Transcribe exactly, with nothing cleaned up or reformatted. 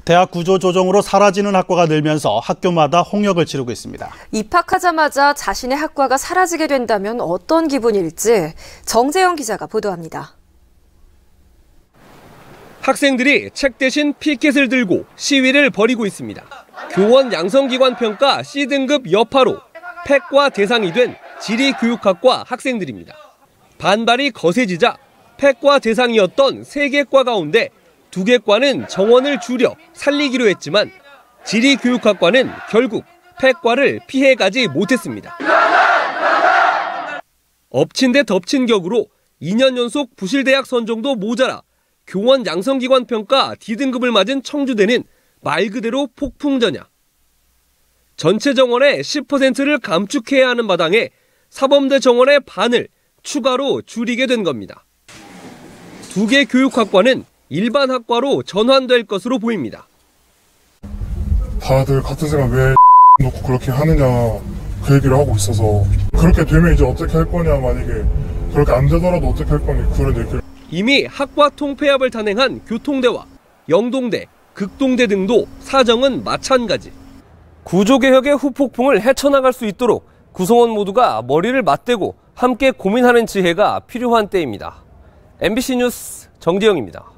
대학 구조 조정으로 사라지는 학과가 늘면서 학교마다 홍역을 치르고 있습니다. 입학하자마자 자신의 학과가 사라지게 된다면 어떤 기분일지 정재영 기자가 보도합니다. 학생들이 책 대신 피켓을 들고 시위를 벌이고 있습니다. 교원 양성기관 평가 C등급 여파로 폐과 대상이 된 지리교육학과 학생들입니다. 반발이 거세지자 폐과 대상이었던 세 개 과 가운데 두 개 과는 정원을 줄여 살리기로 했지만 지리교육학과는 결국 폐과를 피해가지 못했습니다. 엎친 데 덮친 격으로 이 년 연속 부실대학 선정도 모자라 교원 양성기관 평가 D등급을 맞은 청주대는 말 그대로 폭풍전야. 전체 정원의 십 퍼센트를 감축해야 하는 마당에 사범대 정원의 반을 추가로 줄이게 된 겁니다. 두 개 교육학과는 일반 학과로 전환될 것으로 보입니다. 다들 같은 생각 왜 놓고 그렇게 하느냐 그 얘기를 하고 있어서 그렇게 되면 이제 어떻게 할 거냐 만약에 그렇게 안 되더라도 어떻게 할 거냐 그런 얘기를. 이미 학과 통폐합을 단행한 교통대와 영동대, 극동대 등도 사정은 마찬가지. 구조개혁의 후폭풍을 헤쳐나갈 수 있도록 구성원 모두가 머리를 맞대고 함께 고민하는 지혜가 필요한 때입니다. 엠비씨 뉴스 정재영입니다.